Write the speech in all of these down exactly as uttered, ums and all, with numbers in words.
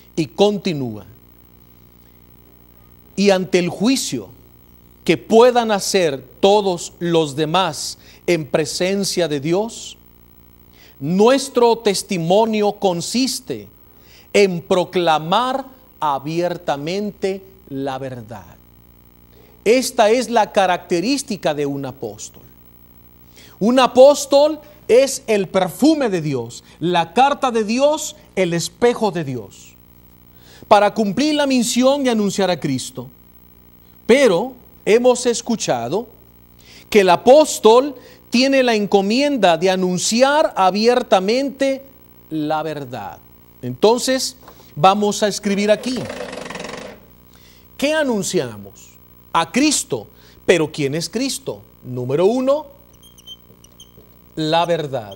Y continúa. Y ante el juicio que puedan hacer todos los demás en presencia de Dios, nuestro testimonio consiste en proclamar abiertamente la verdad. Esta es la característica de un apóstol. Un apóstol es el perfume de Dios, la carta de Dios, el espejo de Dios, para cumplir la misión de anunciar a Cristo. Pero hemos escuchado que el apóstol tiene la encomienda de anunciar abiertamente la verdad. Entonces, vamos a escribir aquí. ¿Qué anunciamos? A Cristo. ¿Pero quién es Cristo? Número uno, la verdad.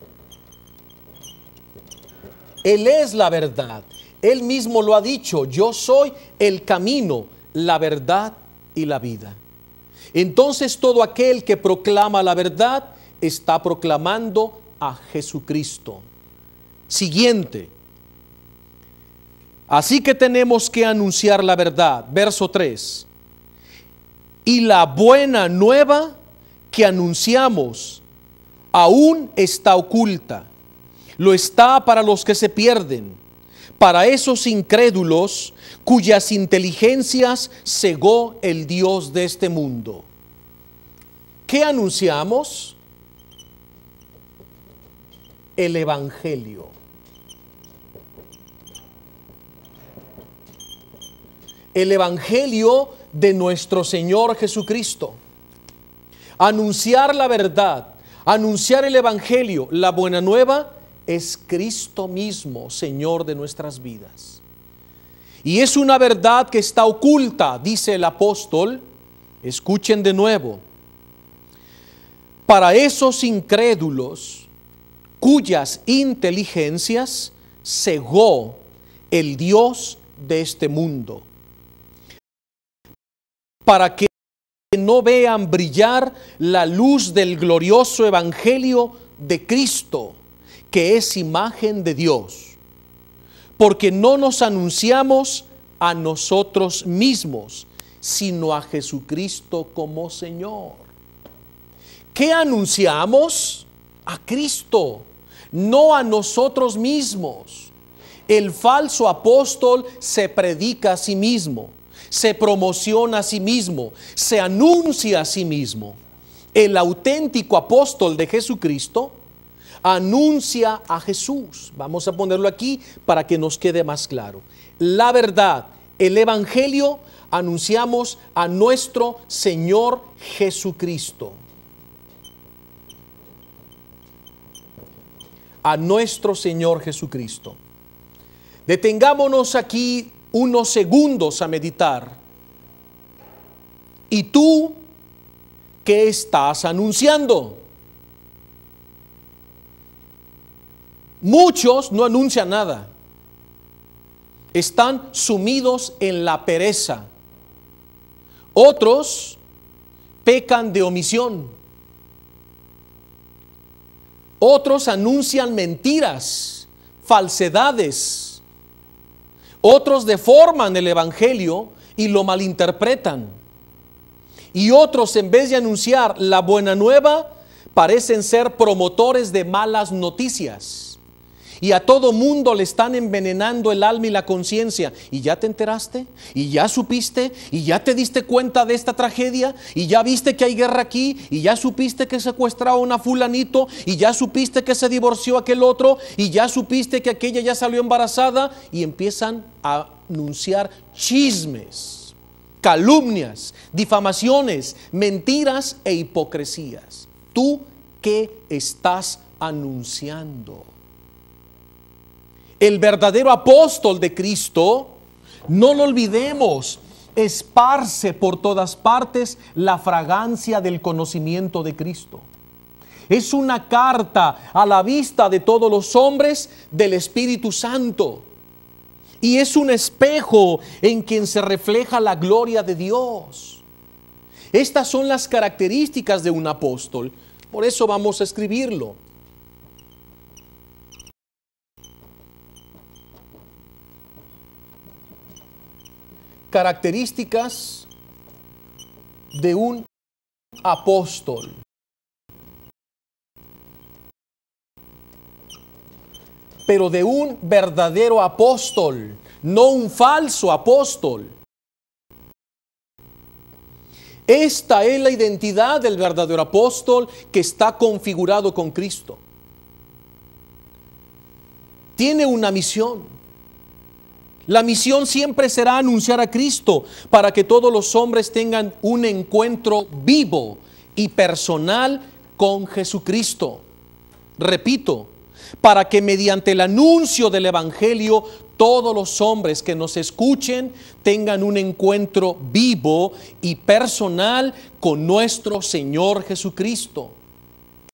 Él es la verdad. Él mismo lo ha dicho: yo soy el camino, la verdad y la vida. Entonces todo aquel que proclama la verdad está proclamando a Jesucristo. Siguiente. Así que tenemos que anunciar la verdad. Verso tres. Y la buena nueva que anunciamos aún está oculta. Lo está para los que se pierden, para esos incrédulos cuyas inteligencias cegó el Dios de este mundo. ¿Qué anunciamos? El Evangelio. El Evangelio de nuestro Señor Jesucristo. Anunciar la verdad, anunciar el Evangelio, la buena nueva, es Cristo mismo, Señor de nuestras vidas. Y es una verdad que está oculta, dice el apóstol. Escuchen de nuevo. Para esos incrédulos cuyas inteligencias cegó el Dios de este mundo, para que no vean brillar la luz del glorioso Evangelio de Cristo, que es imagen de Dios. Porque no nos anunciamos a nosotros mismos, sino a Jesucristo como Señor. ¿Qué anunciamos? A Cristo, no a nosotros mismos. El falso apóstol se predica a sí mismo, se promociona a sí mismo, se anuncia a sí mismo. El auténtico apóstol de Jesucristo anuncia a Jesús. Vamos a ponerlo aquí para que nos quede más claro. La verdad, el Evangelio, anunciamos a nuestro Señor Jesucristo. A nuestro Señor Jesucristo. Detengámonos aquí unos segundos a meditar. ¿Y tú qué estás anunciando? Muchos no anuncian nada. Están sumidos en la pereza. Otros pecan de omisión. Otros anuncian mentiras, falsedades. Otros deforman el Evangelio y lo malinterpretan. Y otros, en vez de anunciar la buena nueva, parecen ser promotores de malas noticias. Y a todo mundo le están envenenando el alma y la conciencia. ¿Y ya te enteraste? ¿Y ya supiste? ¿Y ya te diste cuenta de esta tragedia? ¿Y ya viste que hay guerra aquí? ¿Y ya supiste que secuestraron a una fulanito? ¿Y ya supiste que se divorció aquel otro? ¿Y ya supiste que aquella ya salió embarazada? Y empiezan a anunciar chismes, calumnias, difamaciones, mentiras e hipocresías. ¿Tú qué estás anunciando? El verdadero apóstol de Cristo, no lo olvidemos, esparce por todas partes la fragancia del conocimiento de Cristo. Es una carta a la vista de todos los hombres del Espíritu Santo. Y es un espejo en quien se refleja la gloria de Dios. Estas son las características de un apóstol. Por eso vamos a escribirlo. características de un apóstol. Pero de un verdadero apóstol, no un falso apóstol. Esta es la identidad del verdadero apóstol que está configurado con Cristo. Tiene una misión. La misión siempre será anunciar a Cristo para que todos los hombres tengan un encuentro vivo y personal con Jesucristo. Repito, para que mediante el anuncio del Evangelio todos los hombres que nos escuchen tengan un encuentro vivo y personal con nuestro Señor Jesucristo.